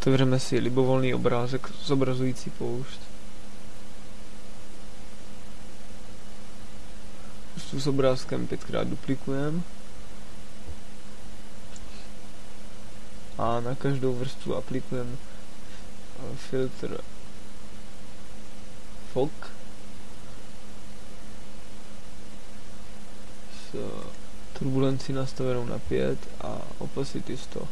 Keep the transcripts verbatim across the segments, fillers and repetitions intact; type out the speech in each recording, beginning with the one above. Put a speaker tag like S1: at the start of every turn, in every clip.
S1: Otevřeme si libovolný obrázek zobrazující poušť. Vrstvu s obrázkem pětkrát duplikujeme. A na každou vrstvu aplikujeme filtr Fog s turbulencí nastavenou na pět a opacity sto.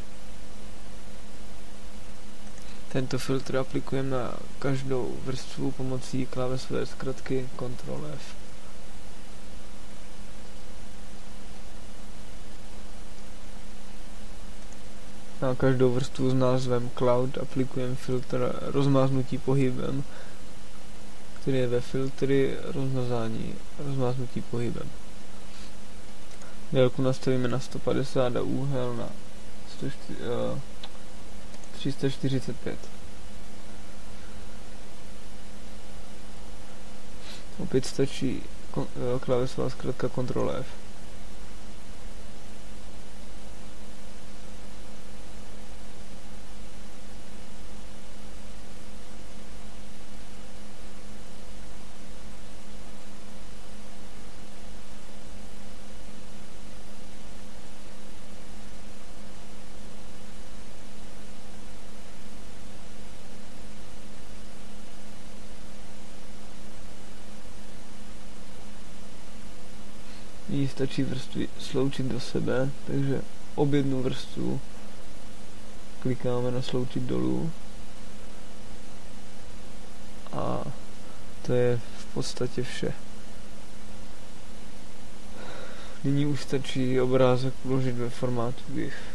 S1: Tento filtr aplikujeme na každou vrstvu pomocí klávesové zkratky Ctrl F. Na každou vrstvu s názvem Cloud aplikujeme filtr rozmáznutí pohybem, který je ve filtry rozmazání rozmáznutí pohybem. Délku nastavíme na sto padesát a úhel na tři sta čtyřicet pět. Opět stačí klávesová zkratka Ctrl F. Nyní stačí vrstvy sloučit do sebe, takže obě jednu vrstvu klikáme na sloučit dolů a to je v podstatě vše. Nyní už stačí obrázek uložit ve formátu GIF.